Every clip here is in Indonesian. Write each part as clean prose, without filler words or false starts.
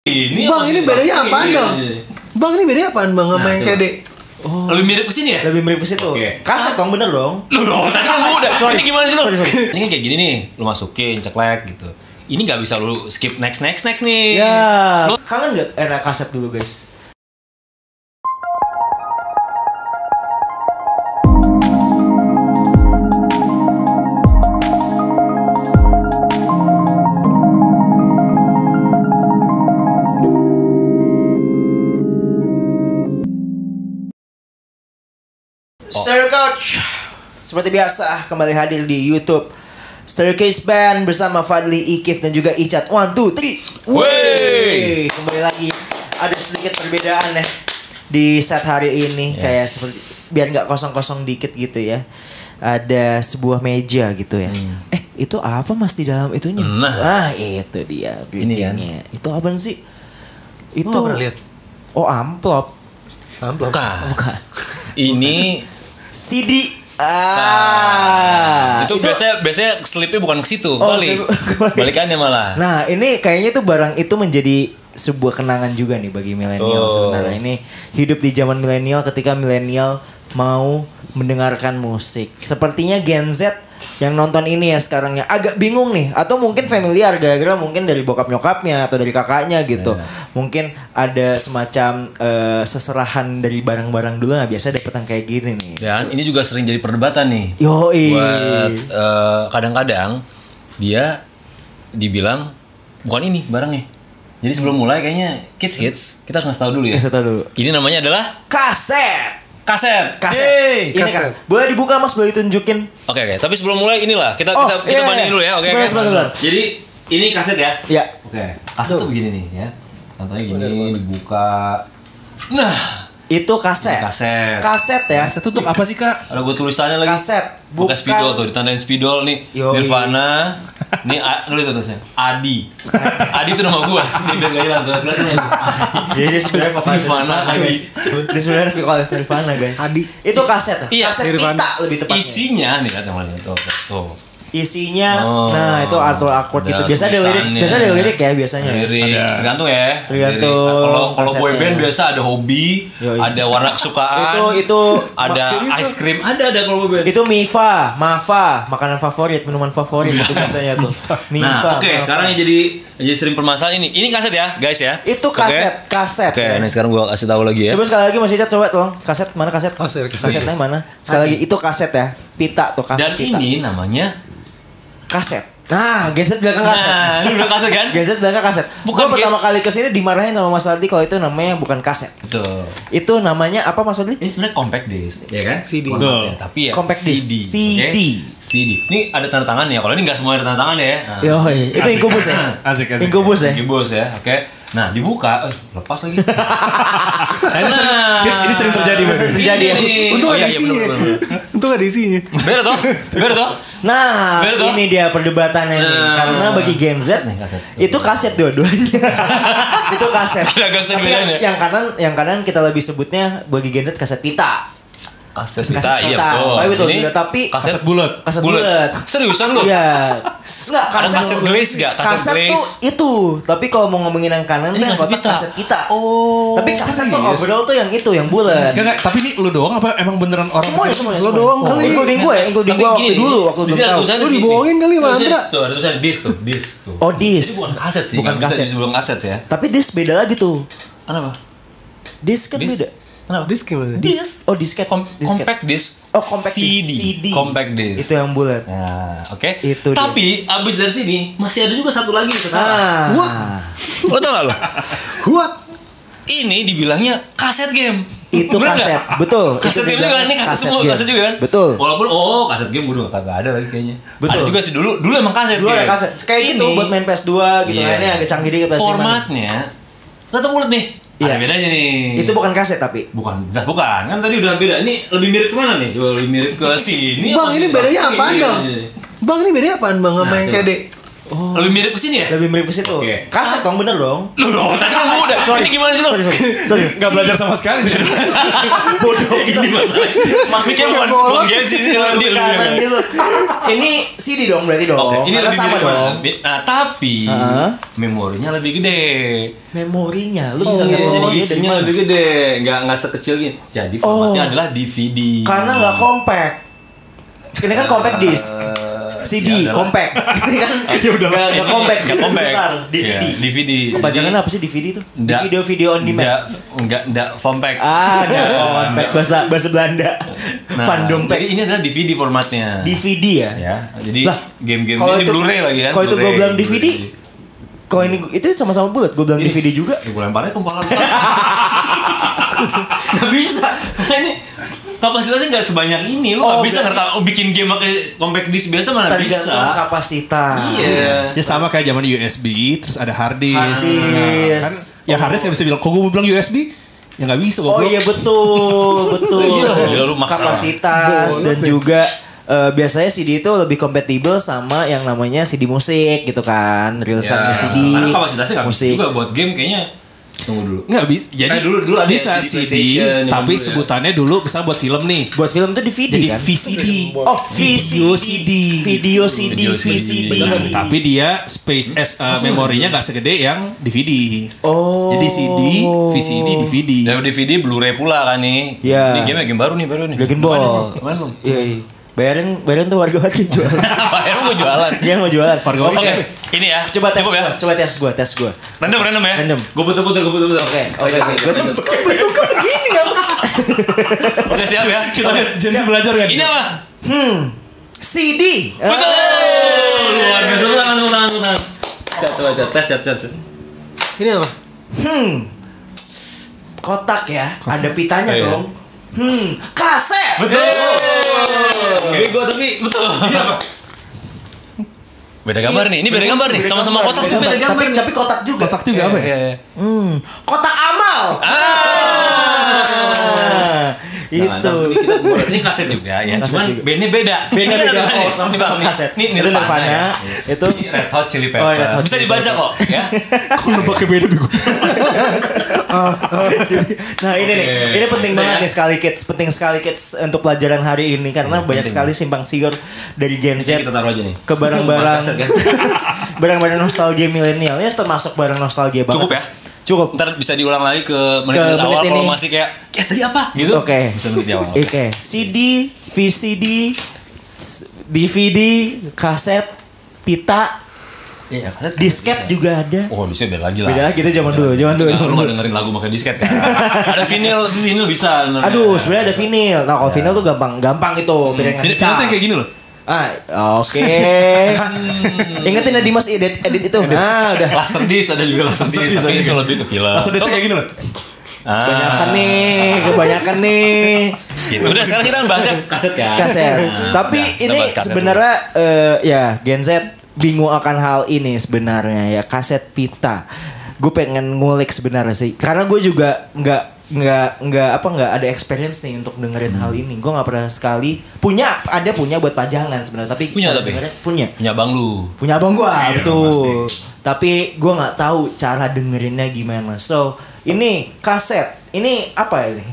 Bang, ini bedanya apaan dong? Bang, ini bedanya apaan bang sama yang CD? Oh. Lebih mirip ke sini ya? Lebih mirip ke situ. Okay. Kaset dong, bener dong. Lu dong, tadi kan udah. Ini gimana sih lu? Sorry. Ini kan kayak gini nih, lu masukin ceklek gitu. Ini nggak bisa lu skip next nih. Ya. Kangen nggak era kaset dulu guys? Stereo Couch seperti biasa kembali hadir di YouTube Staircase Band bersama Fadli, Ikif dan juga Icat. 1, 2, 3. Wey. Kembali lagi. Ada sedikit perbedaan ya di set hari ini. Kayak seperti biar nggak kosong-kosong dikit gitu ya. Ada sebuah meja gitu ya. Itu apa mas di dalam itunya? Nah, itu dia bridgingnya. Itu apa sih? Itu pernah lihat? Oh, amplop. Bukan. Ini CD. Itu biasanya slipnya bukan ke situ, balikannya malah. Nah, ini kayaknya tuh barang itu menjadi sebuah kenangan juga nih bagi milenial sebenarnya. Ini hidup di zaman milenial ketika milenial mau mendengarkan musik. Sepertinya Gen Z yang nonton ini ya sekarang ya agak bingung nih, atau mungkin familiar gara-gara mungkin dari bokap nyokapnya atau dari kakaknya gitu. Mungkin ada semacam seserahan dari barang-barang dulu. Nah, biasa dapetan kayak gini nih. Dan ini juga sering jadi perdebatan nih. Buat kadang-kadang dia dibilang bukan ini barangnya. Jadi sebelum mulai kayaknya kids kita harus ngasih tahu dulu ya. Kasih tahu dulu. Ini namanya adalah kaset. Yeay, ini kaset. Boleh dibuka mas, boleh ditunjukin. Oke. Tapi sebelum mulai inilah kita bandingin dulu ya. Oke. Jadi ini kaset ya. Iya. Oke. Kaset tuh begini nih ya. Contohnya gini, dibuka. Nah, itu kaset. Kaset ya. Kaset untuk apa sih kak? Ada gue tulisannya lagi. Kaset. Bukan spidol tuh, ditandain spidol nih. Nirvana. Nih nulis tulisnya Adi itu nama gue. Dia biar gak hilang. Jadi dia sebenarnya vokalis Nirvana Adi. Dia sebenarnya vokalis Nirvana guys. Adi. Itu kaset. Kaset Nirvana. pita lebih tepatnya. Isinya nih kan yang tuh. Isinya, nah itu awkward gitu. Biasa ada lirik ya biasanya. Tergantung ya. Tergantung. Kalau boyband biasa ada hobi, ada warna kesukaan. Itu ada ice cream, ada kalau boyband. Itu Mafa, makanan favorit, minuman favorit itu biasanya tuh. Nah, oke, sekarang yang jadi sering permasalahan ini. Ini kaset ya, guys ya. Itu kaset. Oke, nih sekarang gua kasih tahu lagi ya. Coba sekali lagi Mas Icat, coba tolong. Kaset mana kaset? Kasetnya mana? Sekali lagi itu kaset ya. Pita tuh kaset. Dan pita. ini namanya kaset. Nah, Gen Z bilang kaset. Nah, lu udah kaset kan? Gen Z bilang kaset. Gue pertama kali kesini dimarahin sama Mas Aldi kalau itu namanya bukan kaset. Betul. Itu namanya apa Mas Aldi? Ini sebenarnya compact disc, ya kan? CD. Ya, tapi ya compact disc. CD. Ini ada tanda tangan ya. Kalau ini nggak semua ada tanda tangan ya. Nah, itu Incubus ya. Asik. Incubus ya. Oke. Nah, dibuka, lepas lagi. Ini sering terjadi. Ya. Untung ada isinya. Untung ada isinya. Beda toh. Nah, ini dia perdebatannya nih. Karena bagi Gen Z itu kaset dua-duanya. Itu kaset. Tapi yang kanan kita lebih sebutnya bagi Gen Z kaset pita. Kaset pita, iya betul. Tapi kaset bulat. Kaset bulat. Seriusan lu? Iya. Enggak, kaset glaze enggak? Kaset tuh itu. Tapi kalau mau ngomongin yang kanan ini kan kaset pita. Oh. Tapi kaset tuh overall tuh yang itu, yang bulat. Enggak, tapi ini lu doang apa emang beneran orang? Semuanya. Lu doang kali. Including gue waktu dulu waktu belum tahu. Lu dibohongin kali sama Andra. Tuh, ada tulisan disc. Oh, disc. Ini bukan kaset sih. Bukan kaset. Sebelum kaset ya. Tapi disc beda lagi tuh. Kenapa? Disc kan beda. Kenapa? Disc gimana? Disc. Oh, disket. Compact disc. Oh, compact CD. Compact disc. Itu yang bulat. Nah, oke. Itu. Tapi abis dari sini masih ada juga satu lagi kesalahan. Wah. Lo tau gak lo? What? Ini dibilangnya kaset game. Itu kaset. Betul. Kaset game juga kan? Ini kaset semua, kaset juga kan? Betul. Walaupun kaset game udah kagak ada lagi kayaknya. Betul. Ada juga sih dulu emang kaset. Dulu ada kaset. Kayak gitu buat main PS2 gitu. Ini agak canggih dikit PS5. Formatnya tetap bulat nih. Ada bedanya nih. Itu bukan kaset tapi. Bukan. Kan tadi udah beda. Ini lebih mirip kemana nih? Lebih mirip ke sini. Bang, ini bedanya apaan dong? Bang, ini bedanya apaan bang sama yang CD? Lebih mirip ke sini ya? Lebih mirip ke situ. Oke. Kaset dong, bener dong. Loh, tadi kan udah. Ini gimana sih lo? Sorry. Nggak belajar sama sekali. Bodoh Ini masalah. Maksudnya bukan Gesi sih kanan gitu. Ini CD dong berarti dong. Oke, ini karena lebih sama mirip dong. Nah, tapi memorinya lebih gede. Memorinya, lu bisa Jadi lihat memorinya dari isinya mana? lebih gede, nggak sekecil gini. Jadi formatnya adalah DVD. Karena nggak compact. Ini kan compact disc. CD, ya compact. Ini kan nggak compact, Nggak compact. besar. DVD. Iya, DVD. Kepanjangan apa sih DVD itu? Nggak. Video on demand. Enggak compact. Nggak compact bahasa Belanda. Fandom pack. Jadi ini adalah DVD formatnya. DVD ya. Ya, jadi Lah, game-game kalau ini itu- Blu-ray lagi kan. kalau itu gua Blu-ray, bilang DVD, Blu-ray. Kalau ini itu sama-sama bulat, gue bilang DVD juga. Ya, gue lemparnya ke kepala lu. Gak bisa. Karena ini kapasitasnya nggak sebanyak ini. Lu nggak bisa bikin game pakai compact disc biasa mana Tergantung bisa. kapasitas. Iya. Ya sama kayak zaman USB, terus ada hard disk. Hard disk. Kan, ya hard disk nggak bisa bilang. Kok gue bilang USB? Ya nggak bisa. Oh iya betul. Gila, lu maksa. Kapasitas dan juga biasanya CD itu lebih kompatibel sama yang namanya CD musik gitu kan, rilisannya CD. Karena kapasitasnya nggak bisa musik. juga buat game kayaknya. Tunggu dulu. Nggak bisa. Jadi dulu ada bisa CD CD, PlayStation, tapi dulu ya. sebutannya dulu misalnya buat film nih. Buat film tuh DVD Jadi kan? VCD. Oh, Video CD. Video CD, Video CD. VCD. Bener. Tapi dia space memorinya nggak segede yang DVD. Oh. Jadi CD, VCD, DVD. Dan DVD Blu-ray pula kan nih. Iya. Ini game baru nih. Dragon Ball. Gimana lu? Iya. Bayarin tuh warga hati jualan. Bayar mau jualan. Dia mau jualan. Oke, ini ya. Coba tes Cukup ya. gua, tes gua. Random ya. Random. Gue puter. Oke. Bentuknya begini kan? Oke, siap ya. Kita lihat Jensi belajar kan? Ini apa? CD. Betul. Luar biasa. Tangan. Coba tes. Ini apa? Kotak ya. Ada pitanya Iya. dong. Kaset. Betul. Bego tapi betul. Ini apa? Beda gambar nih. Ini beda gambar nih. Sama-sama kotak tuh beda gambar. Tapi kotak juga. Kotak juga apa ya? Iya. Kotak amal. Itu. Ini kaset juga ya. Kaset Cuman juga. bandnya beda. Beda. Ini ada Oh, nih. sama-sama Nih, kaset. Ini Itu Nirvana. Nirvana. Ya. Itu Ini Red Hot Chili Pepper. Oh, Red Hot Bisa Chili dibaca kok ya. Kok nebaknya beda bego? Nah ini nih, Oke. ini penting Udah banget ya. nih penting sekali kids untuk pelajaran hari ini karena banyak sekali simpang siur dari Gen Z Kita taruh aja nih. ke barang-barang Kaset kan. barang-barang nostalgia milenialnya termasuk barang nostalgia banget. Cukup ya? Cukup. Ntar bisa diulang lagi ke Ke menit-menit awal menit kalau ini. masih kayak tadi apa gitu. Oke. Bisa menit di awal. Oke. CD, VCD, DVD, kaset, pita, Iya, kaset. disket juga ada. Oh, disket beda lagi lah. Beda gitu zaman dulu. Nah, lu gak dengerin lagu pakai disket kan? Ada vinyl bisa. sebenarnya. Aduh, sebenarnya ada vinyl. Nah, kalau vinyl tuh gampang itu piringan Film hitam. tuh yang kayak gini loh. Oke. Ingetin ya Dimas edit itu. Nah, udah. Laserdisc ada juga laserdisc, tapi itu lebih ke film. Langsung kayak gini loh. Kebanyakan nih. Gitu. Udah sekarang kita bahasnya kaset kan. Kaset. Tapi Nah, kita ini bahas kaset sebenarnya ya Gen Z bingung akan hal ini sebenarnya ya kaset pita. Gue pengen ngulik sebenarnya sih. Karena gue juga nggak ada experience nih untuk dengerin hal ini. Gue nggak pernah sekali punya buat pajangan sebenarnya. Tapi Punya cara tapi? dengerin punya. Punya bang lu. Punya abang gua Iya, betul. Tapi gua nggak tahu cara dengerinnya gimana. So ini kaset. Ini apa ini?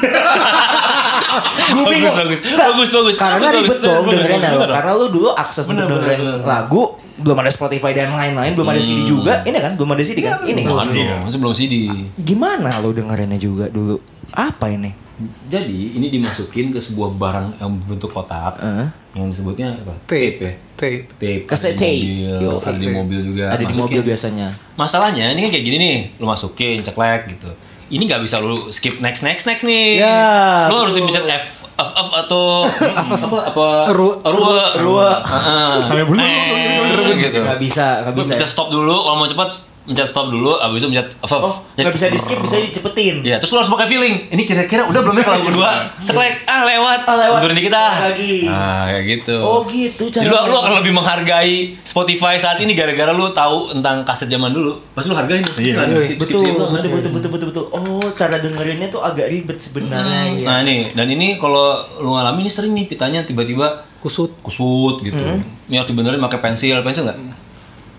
Gua bingung. Nggak, Bagus. Karena Bagus, ribet bagus. dong Bener, dengerinnya. bener. Karena lu dulu akses untuk Bener, dengerin bener. lagu belum ada Spotify dan lain-lain, belum ada CD juga. Ini kan belum ada CD kan? Ini Belum, kan. masih belum CD. Gimana lu dengerinnya juga dulu? Apa ini? Jadi ini dimasukin ke sebuah barang yang berbentuk kotak yang disebutnya apa? Tape ya. Tape. Kaset Ada tape. di mobil, Yo, ada di mobil juga. Ada di Masukin. mobil biasanya. Masalahnya ini kan kayak gini nih, lu masukin ceklek gitu. Ini nggak bisa lu skip next nih. Ya, Lu harus dipencet F atau apa Rua. Sampai belum. gitu. Nggak bisa. Lu pencet stop dulu, kalau mau cepat mencet stop dulu, abis itu mencet F. Nggak bisa di skip, bisa dicepetin. Ya, terus lu harus pakai feeling. Ini kira-kira udah belum ya kalau kedua? Ceklek, lewat. Lewat. Mundurin dikit ah. Lagi. Nah, kayak gitu. Oh gitu Jadi lu akan lebih menghargai Spotify saat ini gara-gara lu tahu tentang kaset zaman dulu. Pasti lu hargain. Iya. Betul. Oh, cara dengerinnya tuh agak ribet sebenarnya ya. Nah nih, dan ini kalau lu ngalamin ini sering nih pitanya tiba-tiba kusut gitu. Ini waktu benerin pakai pensil nggak?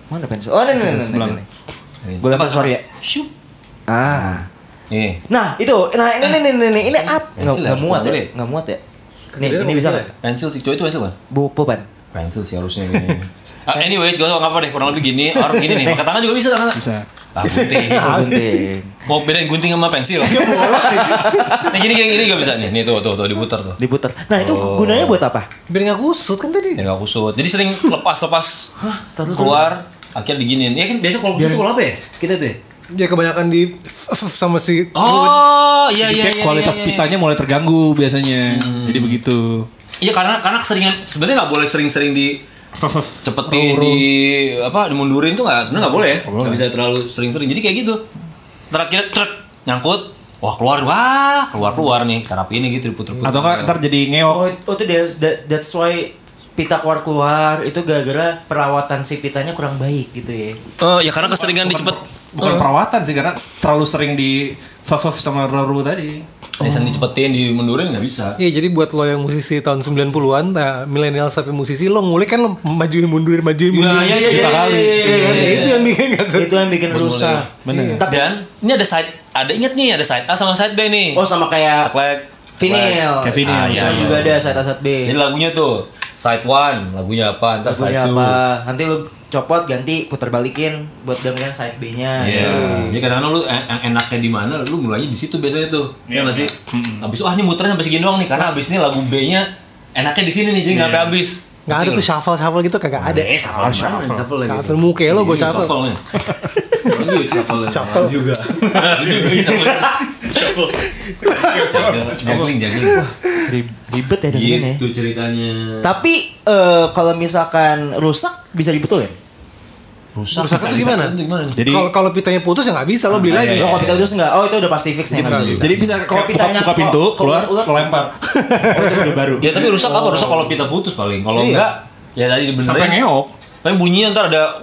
Mana pensil? Oh, ini. Gue lempar suara ya. Syup. Nih. Nah, itu. Nah, ini up. Pensil Enggak muat ya. boleh. Enggak muat ya. Ini bisa enggak? Pensil sih, coba itu pensil kan? Pulpen. Pensil sih harusnya gini. Anyways, gue tau apa deh, kurang lebih gini. Orang gini nih, pakai tangan juga bisa tangan. Bisa. Gunting. Mau bedain gunting sama pensil. Nah gini gak bisa nih. Nih tuh diputar tuh. Diputar. Nah, itu gunanya buat apa? Biar nggak kusut kan tadi. Ya nggak kusut. Jadi sering lepas keluar, akhirnya diginiin. Ya kan biasa kalau kusut tuh kalau apa ya? Kita tuh ya? Ya kebanyakan di sama si Oh, iya. Kualitas pitanya mulai terganggu biasanya. Jadi begitu. Iya karena keseringan sebenarnya nggak boleh sering-sering cepetin dimundurin tuh sebenarnya nggak boleh ya. Nggak bisa terlalu sering-sering. Jadi kayak gitu. Terakhir nyangkut. Wah keluar nih. Cara ini gitu diputer-puter. Atau nggak ntar jadi ngeok. Oh, itu that's why pita keluar itu gara-gara perawatan si pitanya kurang baik gitu ya. Ya karena keseringan dicepet. Bukan perawatan sih karena terlalu sering di sama Roro tadi. Biasanya dicepetin, dimundurin nggak bisa. Iya, jadi buat lo yang musisi tahun 90-an, milenial sampai musisi lo ngulik kan lo majuin mundurin. Iya. Juta kali. Itu yang bikin kasut. Itu yang bikin rusak. Bener. Dan ini ingat nih ada side A sama side B nih. Oh, sama kayak Ceklek. vinyl. Kayak vinyl. Iya, juga ada side A side B. Jadi lagunya tuh side 1 lagunya apa, ntar side 2. Nanti lu copot ganti putar balikin buat dengerin side B-nya. Iya. Jadi kadang-kadang lu enaknya di mana, lu mulainya di situ biasanya tuh. Iya enggak sih? Habis ini muternya sampai segini doang nih karena habis ini lagu B-nya enaknya di sini nih jadi enggak sampai habis. Nggak ada tuh shuffle gitu kagak ada. Shuffle lagi. Shuffle muka lo gue shuffle. Shuffle juga. Shuffle. Juggling. Ribet ya dengerin ya. Itu ceritanya. Tapi kalau misalkan rusak bisa dibetulin. Rusak itu gimana? Jadi kalau pitanya putus ya nggak bisa lo beli lagi. Oh, kalau pita putus enggak. Oh, itu udah pasti fix ya. jadi bisa Kalau pitanya buka pintu keluar lempar. Oh, itu sudah baru. Ya tapi rusak apa? Rusak kalau pita putus paling. Kalau enggak ya tadi dibenerin. Sampai ngeok. Tapi bunyinya ntar ada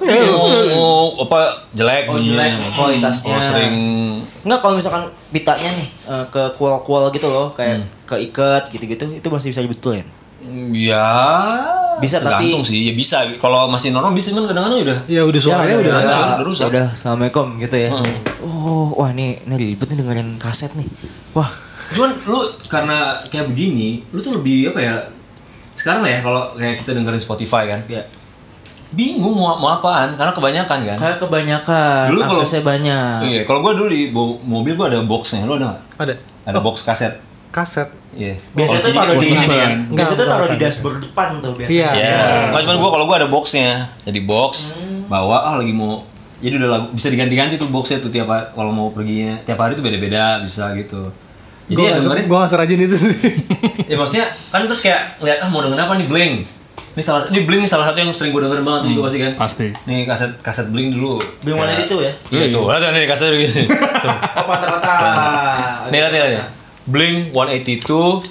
jelek bunyinya. Jelek kualitasnya. Kalau sering Enggak, kalau misalkan pitanya nih ke kual-kual gitu loh, kayak keikat gitu-gitu, itu masih bisa dibetulin. ya Bisa, tergantung tapi sih ya bisa kalau masih normal bisa kan kadang-kadang udah Ya udah suaranya udah. udah rusak. Udah, assalamualaikum gitu ya. Oh, wah ini ribet nih dengerin kaset nih. Wah, Cuman lu karena kayak begini, lu tuh lebih apa ya? Sekarang ya kalau kayak kita dengerin Spotify kan, ya. bingung mau apaan karena kebanyakan kan. Kayak kebanyakan, Dulu kalau- aksesnya banyak. Iya, kalau gua dulu di mobil gua ada boxnya, lu ada nggak? Ada. Ada box kaset. Kaset. Iya. Biasanya tuh taruh di sini kan. biasanya tuh taruh di Enggak. dashboard depan tuh biasanya. Iya. Ya, nggak cuma kalau gua ada boxnya, jadi box bawa lagi mau, jadi udah lagu bisa diganti-ganti tuh boxnya tuh tiap hari, kalau mau perginya tiap hari tuh beda-beda bisa gitu. Jadi ya dengerin, Gue gak serajin itu sih. ya maksudnya kan terus kayak ngeliat mau dengerin apa nih Blink. Ini Blink nih salah satu yang sering gua dengerin banget tuh juga pasti kan. Pasti. Nih kaset Blink dulu. Bingung mana itu ya? Iya tuh, lihat nih kaset begini. Tuh. Oh, patah-patah. Nih lihat. Blink 182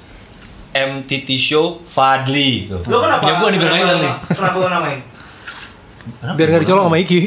MTT Show Fadli tuh. Lo kenapa? Ya gua dibilangin nih. Kenapa lo namain? Biar gak dicolok sama Iki.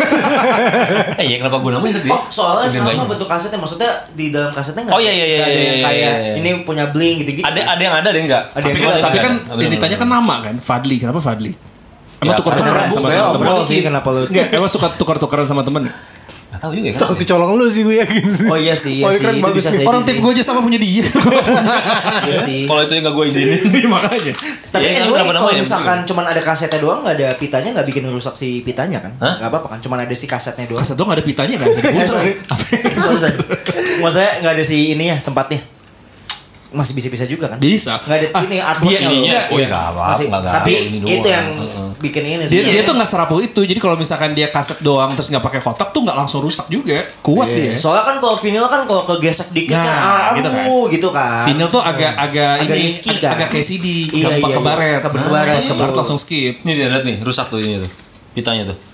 Iya kenapa gua namain tapi? Oh, soalnya Biar sama nggak- bentuk kasetnya. Maksudnya di dalam kasetnya nggak Oh, iya, nggak ada yang iya, kayak iya. ini punya bling gitu-gitu. Ada yang ada yang enggak. Ada yang Cuma enggak. Tapi kan Bener, yang ditanya kan nama kan, Fadli. Kenapa Fadli? Emang Ya, tukar-tukaran karena sama Sebenarnya temen? overall sih kenapa lo? Enggak, emang suka tukar-tukaran sama temen? Enggak tahu juga ya kan. Takut kecolong lu sih gue yakin sih. Oh iya sih, iya Oh, sih. keren, Itu bagus bisa sih. jadi Orang sih. tip gue aja sama punya dia. Iya sih. Kalau itu yang enggak gua izinin. Iya makanya. Tapi Ya, anyway, kenapa kalau namanya? misalkan cuman ada kasetnya doang, nggak ada pitanya, nggak bikin rusak si pitanya kan? Hah? Nggak apa-apa kan? Cuman ada si kasetnya doang. Kaset dong ada pitanya kan? Sorry. Sorry. Maksudnya nggak ada si ini ya tempatnya. Masih bisa juga kan? Bisa. Nggak ada ini artworknya Dia ininya. loh. Oh ya enggak apa-apa. Masih, enggak tapi ini doang. itu yang bikin ini sih. Dia tuh nggak serapuh itu. Jadi kalau misalkan dia kaset doang terus nggak pakai kotak tuh nggak langsung rusak juga. Kuat Iya. dia. Soalnya kan kalau vinyl kan kalau kegesek dikit Nah, kan, gitu kan. gitu kan. Vinyl tuh agak Agak ini risky kan? agak kayak CD, Iya, gampang iya, kebaret. iya. Kebaret, Pas gitu. kebaret langsung skip. Ini dia lihat nih, rusak tuh ini tuh. Pitanya tuh.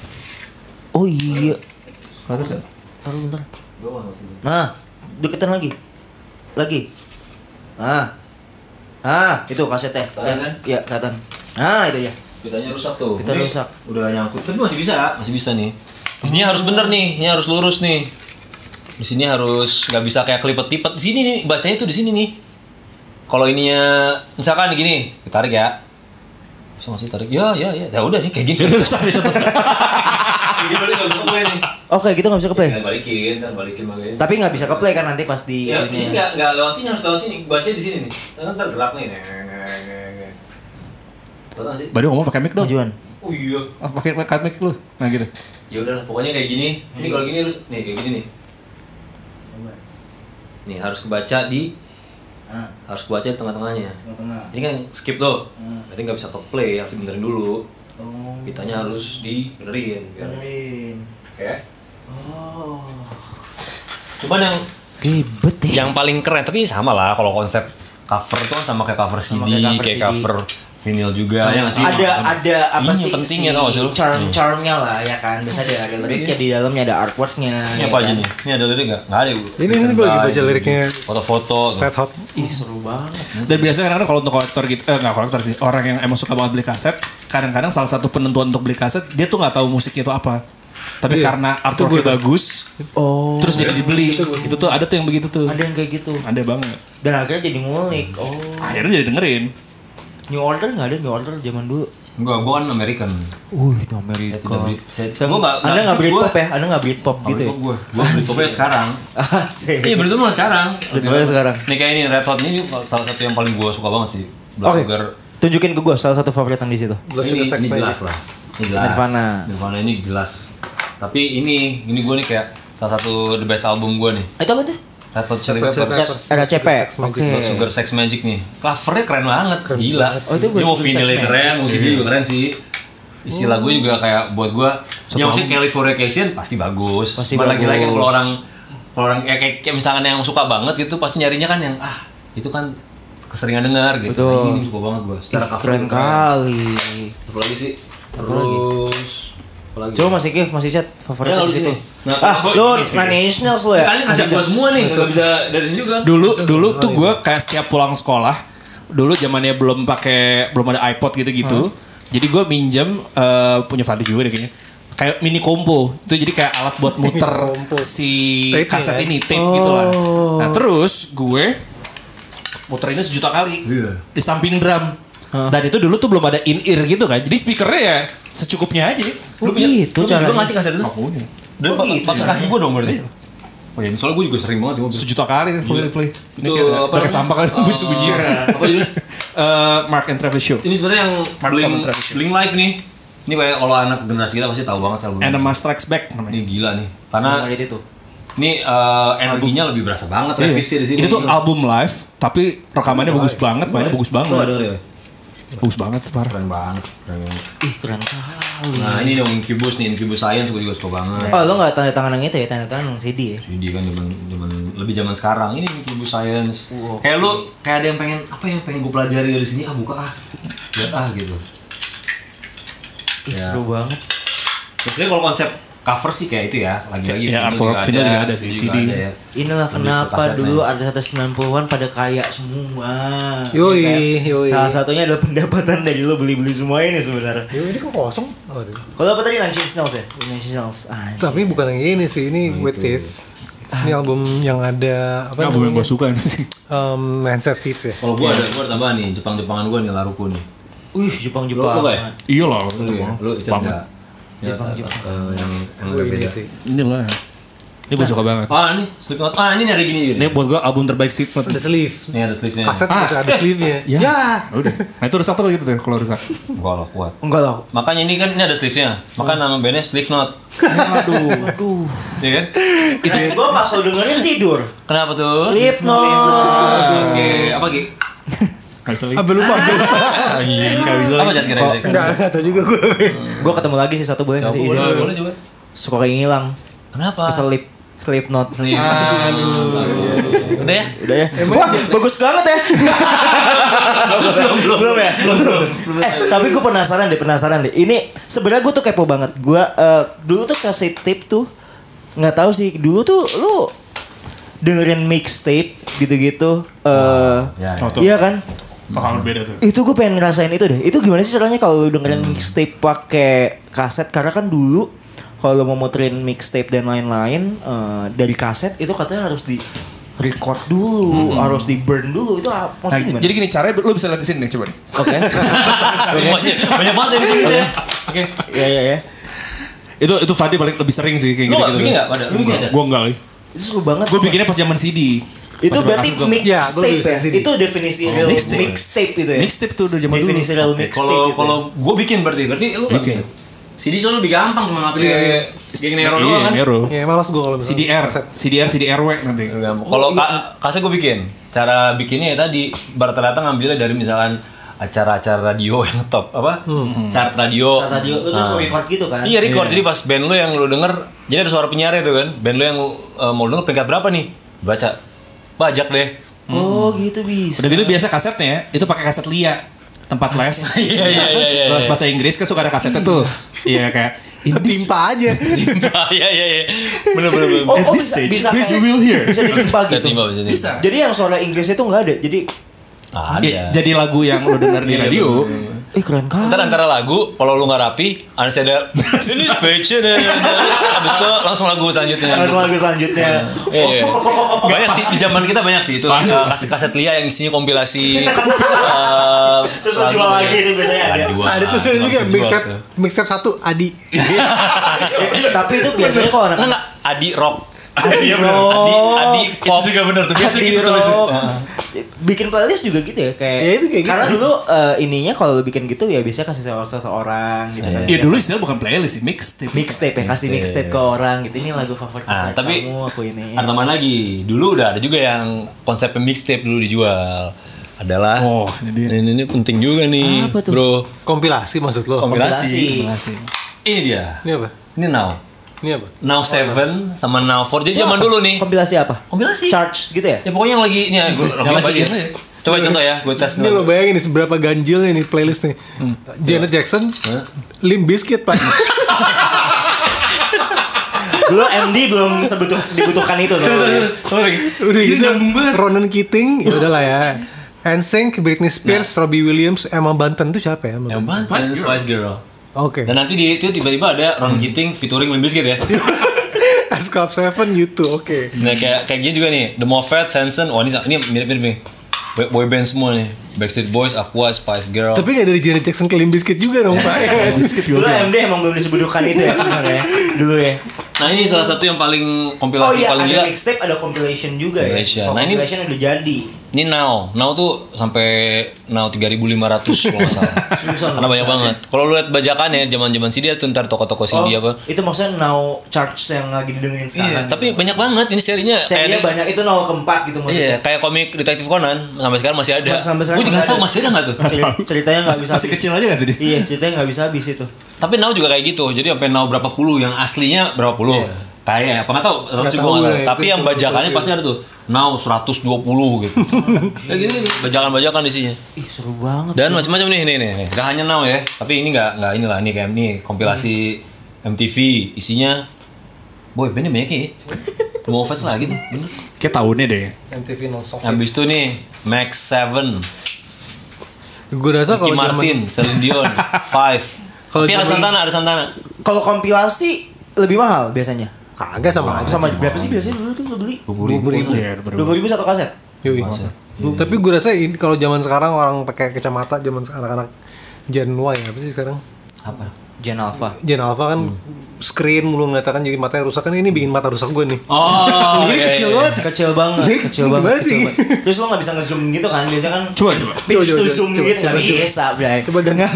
Oh iya. Taruh bentar. Nah, deketan lagi. Itu kasetnya. Kelihatan kan? Iya, kelihatan. Nah, itu ya. Pitanya rusak tuh. Pita Ini rusak. Udah nyangkut. Tapi masih bisa nih. Di sini harus bener nih, ini harus lurus nih. Di sini harus nggak bisa kayak kelipet-lipet. Di sini nih, bacanya tuh di sini nih. Kalau ininya misalkan gini, ditarik ya. Bisa nggak sih tarik? Ya udah nih kayak gini. Terus tarik satu. Kayak gini nggak bisa keplay nih. Oh kayak gitu nggak bisa keplay? Balikin makanya. Tapi nggak bisa keplay kan nanti pas di Ya, ini nggak lewat sini, harus lewat sini. Baca di sini nih. Ntar gerak nih. Tahu nggak sih? Baru ngomong pakai mic dong. Majuan. Oh iya. Pakai mic lu. Nah gitu. Ya udah, pokoknya kayak gini. Ini kalau gini harus nih kayak gini nih. Nih harus kebaca di tengah-tengahnya. Ini kan skip tuh. Berarti nggak bisa ke play, harus benerin dulu. Kitanya harus dibenerin biar. Oke. Cuman yang Ribet ya. yang paling keren, tapi sama lah kalau konsep cover tuh kan sama kayak cover CD, kayak cover vinyl juga ya nggak sih? Ada apa Ini sih pentingnya tau gak sih lu? charmnya lah ya kan. Biasa ada liriknya di dalamnya, ada artworknya. Ini apa aja nih? Ini ada lirik nggak? Nggak ada bu. Ini gue lagi baca liriknya Foto-foto. Red Hot. Ih seru banget. Dan biasanya kadang-kadang kalau untuk kolektor gitu, nggak kolektor sih, orang yang emang suka banget beli kaset, kadang-kadang salah satu penentuan untuk beli kaset dia tuh nggak tahu musiknya itu apa. Tapi karena artworknya bagus, terus jadi dibeli. Itu tuh ada tuh yang begitu tuh. Ada yang kayak gitu. Ada banget. Dan akhirnya jadi ngulik. Akhirnya jadi dengerin. New Order nggak ada New Order zaman dulu. Enggak, gua kan American. Itu Amerika. Anda nggak Britpop ya? Anda nggak Britpop gitu ya? Gua Britpopnya sekarang. Asik. Iya Britpop malah sekarang. Britpopnya sekarang. Nih kayak ini Red Hot ini salah satu yang paling gua suka banget sih. Black Oke. Sugar. Tunjukin ke gue salah satu favorit yang di situ. Ini jelas lah. Ini jelas. Nirvana ini jelas. Tapi ini gua nih kayak salah satu the best album gua nih. Itu apa tuh? Red Hot Chili Peppers. RCP. Oke. Sugar Sex Magic nih. Covernya keren banget. Gila. Oh, itu Ini mau Sugar Sex vinilnya Magic. keren, musiknya juga keren sih. Isi lagu juga kayak buat gua. Ya maksudnya Californication pasti bagus. Pasti Cuma lagi-lagi bagus. kalau orang ya, kayak misalkan yang suka banget gitu pasti nyarinya kan yang itu kan keseringan dengar gitu. Betul. Nah, ini suka banget gua. Secara cover Keren kali. Apalagi sih? Apalagi? Apalagi? Coba masih Kif, masih chat favorit Ya, di lu situ. sini. Nah, Lu ini sih. Nine Inch Nails lu ya? Kalian kasih gua semua nih, nggak bisa dari sini juga. Dulu tuh gue kayak setiap pulang sekolah, dulu zamannya belum ada iPod gitu-gitu. Jadi gue minjem punya Fadli juga deh kayaknya. Kayak mini kompo. Itu jadi kayak alat buat muter si Tape-nya kaset ya? ini, tape gitu lah. Nah, terus gue muter ini 1 juta kali. Iya. Di samping drum. Dan itu dulu tuh belum ada in-ear gitu kan. Jadi speakernya ya secukupnya aja. Oh gitu Lu caranya. ngasih kaset dulu? Punya. Dan baca kasih gue dong berarti. Oh iya, soalnya gue juga sering banget di mobil. 1 juta kali play. Ini Itu kayak apa pakai namanya? sampah kan bunyi. Apa judulnya? Mark and Travis Show. Ini sebenarnya yang Blink Live nih. Ini kayak kalau anak generasi kita pasti tahu banget album. Enema Strikes Back namanya. Ini gila nih. Karena Ada itu. ini energinya lebih berasa banget revisi di sini. Ini tuh album live, tapi rekamannya bagus banget, mainnya bagus banget. Ada. Bagus banget, parah. Keren banget. Ih keren kali. Nah ini dong Incubus nih, Incubus Science gue juga suka banget. Oh lo nggak tanda tangan yang itu ya, tanda tangan yang CD ya? CD kan lebih zaman sekarang. Ini Incubus Science. Kayak lu kayak ada yang pengen apa ya pengen gue pelajari dari sini buka lihat gitu. Ih seru banget. Biasanya kalau konsep cover sih kayak itu ya, lagi-lagi Ya, artwork vinyl juga ada sih, CD. ada ya. Inilah Lebih ke kenapa kasetnya. dulu artis 90-an pada kaya semua. Yoi, Ya kan? yoi. Salah satunya adalah pendapatan dari lo beli-beli semua ini sebenarnya. Yo, ini kok kosong? Aduh. Kalau apa tadi Nine Inch Nails ya? Nine Inch Nails. Tapi bukan yang ini sih, ini Wet Teeth. Ini album yang ada apa Album yang namanya? gue suka ini sih. Handset Feats ya. Kalau gua ada tambahan nih, Jepang-Jepangan gua nih Laruku nih. Wih Lu Jepang-Jepang. apa ya? Iya lah. Lu ya? Lu Icat Banget. enggak? Jepang-Jepang. Yang Gue ini beda. sih. Inilah. Ini gue suka banget. Ah ini Slipknot. Ah ini ada gini. Ini buat gue album terbaik Slipknot. Ada sleeve. Ini ada sleeve-nya. Kaset bisa ada sleeve-nya. Ya. Udah. Nah itu rusak tuh gitu tuh kalau rusak. Gua lah kuat. Enggak lah. Makanya ini kan ini ada sleeve-nya. Makanya nama bandnya Slipknot. Aduh. Iya kan? Itu gue pas lo dengerin tidur. Kenapa tuh? Slipknot. Oke, apa Ki? Gak bisa Ah, belum ada. Gak bisa Apa Jat kira-kira? Enggak tahu juga gue. Gue ketemu lagi sih satu, boleh nggak sih izin? Boleh coba. Suka kayak ngilang. Kenapa? Keselip. Slipknot. Udah ya? Udah ya. Wah, bagus banget ya. Belum ya? Tapi gue penasaran deh. Ini sebenarnya gue tuh kepo banget. Gue dulu tuh kasih tip tuh nggak tahu sih. Dulu tuh lu dengerin mixtape gitu-gitu. Ya. Iya kan? Bakal beda tuh. Itu gue pengen ngerasain itu deh. Itu gimana sih caranya kalau lu dengerin mixtape pakai kaset? Karena kan dulu kalau lu mau muterin mixtape dan lain-lain dari kaset itu katanya harus record dulu, harus di burn dulu. Itu Nah, maksudnya gimana? jadi gini caranya lu bisa lihat di sini nih coba nih. Oke. Banyak banget yang di sini ya. Oke. Ya. Itu Fadi paling lebih sering sih kayak Lu gitu. nggak bikin nggak pada? Lu bikin aja. Gue enggak lagi. Itu seru banget. Gue bikinnya pas zaman CD. Itu Pas berarti berkasus gua. Ya, gua mixtape bisa ya? sini. Itu definisi real mixtape itu ya? Mixtape tuh udah zaman dulu. Definisi real mixtape gitu ya? Kalau gue bikin berarti lu nggak bikin. CD soalnya lebih gampang cuma ngambil kayak Nero doang kan. Nero. Ya malas gue kalau misalnya CDRW nanti. Kalau kaset gue bikin, cara bikinnya ya tadi rata-rata ngambilnya dari misalkan acara-acara radio yang top chart radio. Chart radio, lu terus record gitu kan? Iya record, jadi pas band lu yang lu denger, jadi ada suara penyiar itu kan, band lu yang mau denger peringkat berapa nih, baca, bajak deh. Oh gitu bisa. Udah gitu biasa kasetnya itu pakai kaset Lia tempat les. Iya. Terus bahasa Inggris kan suka ada kasetnya tuh. Iya kayak timpa aja. Iya. Bener. Oh, this stage, bisa this kayak- will hear. Bisa ditimpa gitu. Bisa. Jadi yang suara Inggris itu nggak ada. Jadi Ada. Jadi lagu yang lu denger di radio. keren kan? Ntar antara lagu, kalau lu nggak rapi, ada ini speech deh. Habis itu langsung lagu selanjutnya. Langsung lagu selanjutnya. Iya. Banyak sih di zaman kita banyak sih itu kaset Lia yang isinya kompilasi. Terus lo jual lagi itu biasanya ada. Ada tuh sih juga mixtape 1 Adi. Tapi itu biasanya kok anak Enggak, Adi Rock. Adi Adi pop juga bener tuh. Biasa Adi gitu tulis. Rock. Bikin playlist juga gitu ya kayak. Ya, itu kayak gitu. Karena dulu ininya kalau lu bikin gitu ya biasanya kasih seseorang gitu kan. Iya dulu istilah bukan playlist sih, mixtape. Mixtape ya, kasih mixtape ke orang gitu. Ini lagu favorit Tapi kamu, aku ini. ada tambahan lagi. Dulu udah ada juga yang konsep mixtape dulu dijual. Adalah ini penting juga nih, Apa tuh? bro. Kompilasi maksud lo? Kompilasi. Masih. Ini dia. Ini apa? Ini Now. Ini apa? Now 7 sama Now 4. Jadi zaman dulu nih. Kompilasi apa? Kompilasi. Charts gitu ya? Ya pokoknya yang lagi ini ya, gue lagi ini. Coba contoh ya, gue tes Ini dulu. lo bayangin nih seberapa ganjilnya nih playlist nih. Janet Jackson, Limp Bizkit pak. Dulu MD belum dibutuhkan itu soalnya. Udah gitu Ronan Keating, ya udahlah ya. NSYNC, Britney Spears, Robbie Williams, Emma Bunton itu siapa ya? Emma Yang Bunton? banget Spice Girl. Oke. Dan nanti di itu tiba-tiba ada Ron Keating featuring Limp Bizkit ya. S Club 7 YouTube, oke. Nah kayak gini juga nih, The Moffat, Hanson, wah ini mirip-mirip nih. Boy band semua nih, Backstreet Boys, Aqua, Spice Girl. Tapi gak dari Janet Jackson ke Limp Bizkit juga dong pak. Dulu MD emang belum disebutkan itu ya sebenarnya. Dulu ya. Nah ini salah satu yang paling Oh kompilasi iya, paling ada gila. mixtape, ada compilation juga Compilation. ya. Oh, Nah, ini- compilation udah jadi. Ini Now tuh sampai Now 3.500 kalau nggak salah. Karena banyak banget. Kalau lu lihat bajakannya zaman-zaman CD tuh ntar toko-toko CD apa. Itu maksudnya now charts yang lagi didengerin Iya, sekarang. tapi banyak banget ini serinya. serinya banyak itu now keempat gitu Iya, maksudnya. kayak komik Detektif Conan sampai sekarang masih ada. Sampai sekarang Gue juga masih tahu ada. masih ada nggak tuh. Ceritanya nggak bisa Masih kecil aja kan tadi? Iya, ceritanya nggak bisa habis itu. Tapi Now juga kayak gitu. Jadi sampai Now berapa puluh yang aslinya berapa puluh. Kayak apa nggak tahu. Nggak Juga tahu nggak ya, tahu. Tapi itu yang bajakannya betul. pasti ada tuh. Now 120 gitu. Kayak gitu bajakan-bajakan isinya. Ih, seru banget. Dan macam-macam nih. Gak hanya Now ya, tapi ini nggak inilah ini kayak ini kompilasi MTV isinya boy bandnya banyak ya. Mau fans lah gitu, bener. Kayak tahunnya deh. MTV nonstop. Habis itu nih Max 7, Gue rasa Ricky kalau Martin, zaman Celine Dion, Five. Kalau Tapi ada zaman- Santana. Kalau kompilasi lebih mahal biasanya. kagak sama aja. Sama berapa sih biasanya dulu tuh lo beli? 20.000. Iya, 20.000 satu kaset. Yoi. Tapi gue rasa ini kalau zaman sekarang orang pakai kacamata, zaman anak-anak Gen Y apa sih sekarang? Apa? Gen Alpha. Gen Alpha kan screen mulu ngatakan jadi matanya rusak kan, ini bikin mata rusak gue nih. Oh, Ini kecil banget. Kecil banget, kecil Gimana banget, sih? kecil banget. Terus lo nggak bisa nge-zoom gitu kan? Biasanya kan Coba. pitch to Coba, zoom coba, gitu nggak coba, coba. bisa, Bray. Coba dan Nggak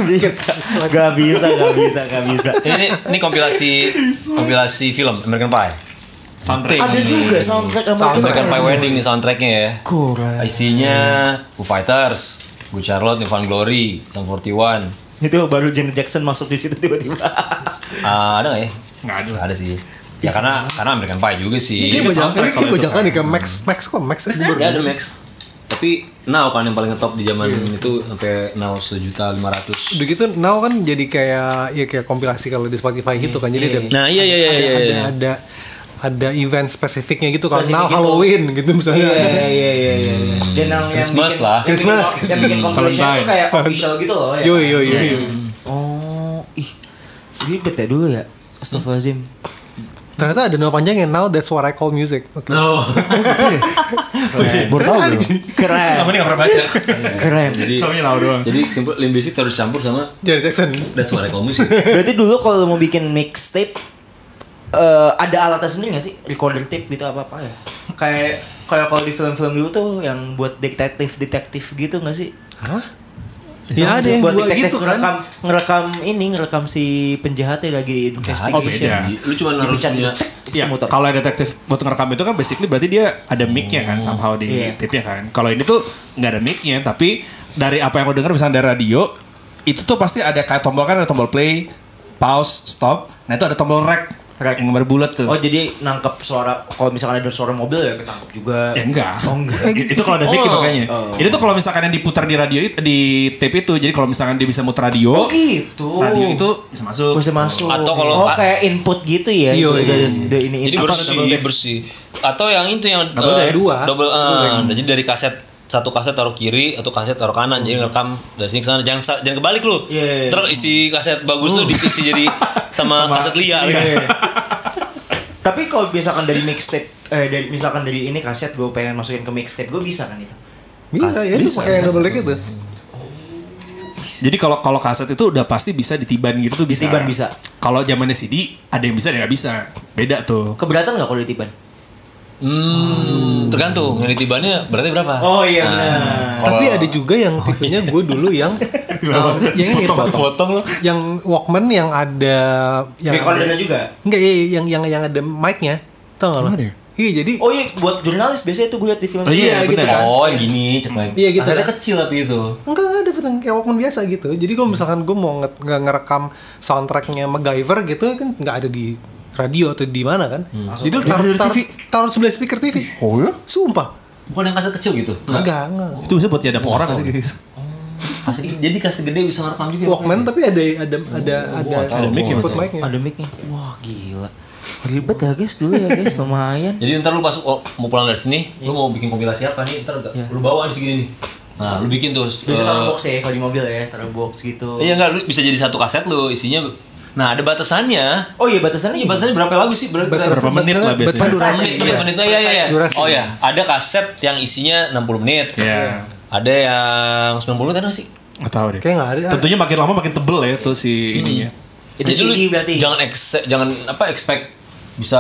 bisa. Ini kompilasi film American Pie. Soundtrack. Ada juga soundtrack American Pie Wedding nih soundtracknya ya. Kurang. Isinya Foo Fighters, Good Charlotte, Nirvana Glory, Sum 41. Itu baru Janet Jackson masuk di situ tiba-tiba. Ada nggak ya? Nggak ada. Ada sih. Ya karena American Pie juga sih. Ini soundtrack kayak kalau bajakan nih ke Max kok Max itu baru. Ada Max. Tapi Now kan yang paling ngetop di zaman itu sampai Now 1.500.000. Udah gitu now kan jadi kayak kompilasi kalau di Spotify gitu kan. Jadi Nah, iya. ada event spesifiknya gitu kalau Spesifik now gitu. Halloween gitu misalnya. Iya. Dan yang Christmas bikin- lah. Christmas. Yang bikin compilation Valentine. itu kayak official gitu loh ya. Yo. Oh, ih. Ribet ya dulu ya. Astagfirullahaladzim. Ternyata ada nama panjangnya, now that's what I call music. Oke. Oh. Baru tahu gue. Keren. Sama ini gak pernah baca. Keren. Jadi Samanya tahu doang. Jadi simpel Limp Bizkit harus campur sama Janet Jackson. That's What I Call Music. Berarti dulu kalau mau bikin mixtape ada alatnya sendiri gak sih? Recorder tape gitu apa ya? Kayak kalau di film-film dulu tuh yang buat detektif gitu gak sih? Hah? Ya ada yang buat buat detektif gitu kan. ngerekam si penjahatnya lagi investigation. Oh, beda. Lu cuma harus Dipencet punya gitu. Ya, Muter. kalau detektif buat ngerekam itu kan basically berarti dia ada mic-nya kan somehow di Iya. tape-nya kan. Kalau ini tuh nggak ada mic-nya, tapi dari apa yang lo dengar misalnya dari radio, itu tuh pasti ada kayak tombol kan, ada tombol play, pause, stop. Nah itu ada tombol rec yang berbulat tuh. Oh jadi nangkep suara, kalau misalkan ada suara mobil ya ketangkep juga. Ya enggak. Oh enggak. Itu kalau ada mic-nya Oh. makanya. Oh. Ini tuh kalau misalkan yang diputar di radio itu di tape itu, jadi kalau misalkan dia bisa muter radio, Oh gitu. radio itu bisa masuk. Bisa masuk. Atau kalau- kayak input gitu ya. Iya, Udah iya. ini. jadi Apa, bersih, double deck? bersih. Atau yang itu yang Double deck. double jadi dari satu kaset taruh kiri, atau kaset taruh kanan, jadi ngerekam dari sini ke sana. Jangan kebalik lu. Iya. Terus isi kaset bagus tuh diisi jadi sama kaset liar. Iya. Tapi kalau misalkan dari mixtape, misalkan dari ini kaset gue pengen masukin ke mixtape, gue bisa kan itu? Bisa ya, itu pakai yang double deck itu. Jadi kalau kaset itu udah pasti bisa ditiban gitu tuh bisa. Ditiban bisa. Kalau zamannya CD ada yang bisa ada yang nggak bisa. Beda tuh. Keberatan nggak kalau ditiban? Tergantung yang ditibannya berarti berapa? Oh iya benar. Tapi ada juga yang tipenya gue dulu yang yang ini Potong lo. yang Walkman yang ada yang Recordernya juga? Enggak, iya, yang ada mic-nya. Tahu enggak lo? Ada ya? Iya, jadi Oh iya buat jurnalis biasanya tuh gue liat di film. Oh iya, gitu bener. kan. Oh yang gini ceklek. Iya, gitu Akhirnya kan. kecil tapi itu. enggak ada petang kayak Walkman biasa gitu. Jadi kalau misalkan gue mau ngerekam soundtracknya MacGyver gitu kan nggak ada di radio atau di mana kan. Jadi lu taruh sebelah speaker TV. Oh ya? Sumpah. Bukan yang kaset kecil gitu. Enggak. Itu bisa buat nyadap orang nggak sih gitu? Jadi kaset gede bisa ngerekam juga. Walkman tapi ada Ada mic-nya, input betul. mic-nya. Ada mic-nya. Wah gila. Ribet ya guys dulu ya guys, lumayan. Jadi ntar lu pas mau pulang dari sini, lu mau bikin kompilasi apa nih? Ntar lu bawa di segini nih. Nah, lu bikin tuh. Biasa taruh box ya kalau di mobil ya, taruh box gitu. Iya enggak, lu bisa jadi satu kaset lu isinya. Nah, ada batasannya. Oh iya batasannya. Iya, batasannya berapa lagu sih? Berapa menit lah biasanya? Batas durasi. Iya, menit. Iya. Durasi. Oh ya, ada kaset yang isinya 60 menit. Iya. Ada yang 90 menit ada nggak sih? Nggak tahu deh. Kayak nggak ada. Tentunya makin lama makin tebel ya tuh si ininya. Itu Jadi lu CD berarti. jangan expect bisa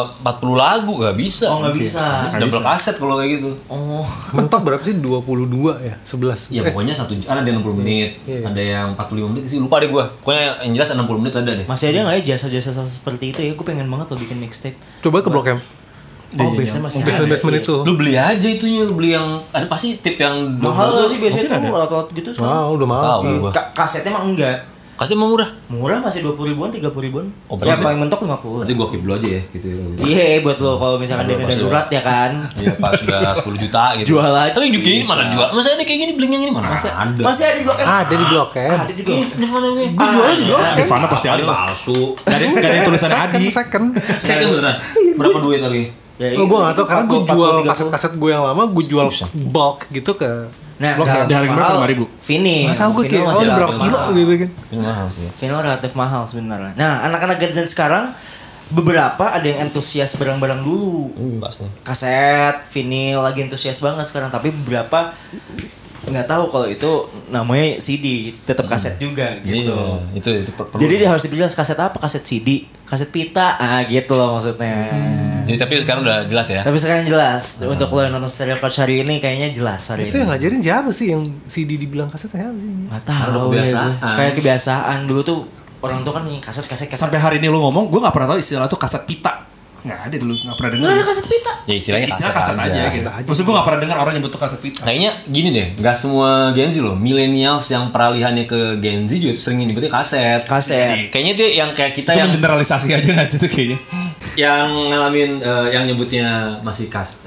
40 lagu, nggak bisa. Oh nggak bisa. Double kaset kalau kayak gitu. Oh. Mentok berapa sih? 22 ya? 11. Ya pokoknya ada yang 60 menit, Iya. ada yang 45 menit sih, lupa deh gua. Pokoknya yang jelas 60 menit ada deh. Masih ada nggak ya jasa-jasa seperti itu ya? Gue pengen banget lo bikin mixtape. Coba ke Blok M. Oh biasanya masih Basement itu. Lu beli aja itunya, lu beli yang ada pasti tip yang Mahal nggak sih biasanya Mungkin tuh alat-alat gitu sekarang? Wow, udah mahal. Tahu gua. Kasetnya mah enggak. Kasih emang murah. Murah masih 20 ribuan, 30 ribuan. Oh, Ya berarti- paling mentok 50. Berarti gua keep dulu aja ya gitu. Iya buat lo kalau misalkan Kalau dana pas darurat ya kan. Iya pas udah 10 juta gitu. Jual aja. Tapi juga ini mana jual? Masa ada kayak gini belinya ini mana? Masih ada. masih ada di Blok M. Ada di Blok M. Ada di Blok M. Di mana nih? Gue jualnya di Blok M. Ivana pasti ada lah. Palsu. Gak ada yang tulisannya Adi. Second. Saya kan beneran. Berapa duit tadi? Ya, Oh, gue gak tau karena gue 40, jual 30. kaset-kaset gue yang lama, gue jual bulk gitu ke Nah, Blok M. Di harga berapa? 5.000? Vinyl. Gak tau gue Vinyl kayak, masih oh ini berapa relatif kilo mahal. gitu kan. Ini mahal sih. Vinyl relatif mahal sebenarnya. Nah, anak-anak Gen Z sekarang beberapa ada yang antusias barang-barang dulu. Pasti. Kaset, vinyl lagi antusias banget sekarang, tapi beberapa nggak tahu kalau itu namanya CD, tetap kaset juga gitu. Iya, itu perlu. Jadi dia harus dibilang kaset apa? Kaset CD, kaset pita, gitu loh maksudnya. Jadi tapi sekarang udah jelas ya. Tapi sekarang jelas untuk lo yang nonton Stereo Couch hari ini kayaknya jelas hari Itu ini. yang ngajarin siapa sih yang CD dibilang kaset siapa sih? Nggak tahu Karena ya, kebiasaan. gue. Kayak kebiasaan dulu tuh orang tuh kan nih kaset. Sampai hari ini lu ngomong, gue gak pernah tahu istilah tuh kaset pita. Gak ada dulu, gak pernah Nggak ada dengar. kaset pita. Ya istilahnya Istilah kaset aja gitu. Kaset aja. Maksud gue gak pernah dengar orang nyebut tuh kaset pita. Kayaknya gini deh, nggak semua Gen Z loh, millennials yang peralihannya ke Gen Z juga sering nyebutnya kaset. Kaset. Kayaknya itu yang kayak kita Itu yang mengeneralisasi aja gak sih tuh kayaknya. yang ngalamin yang nyebutnya masih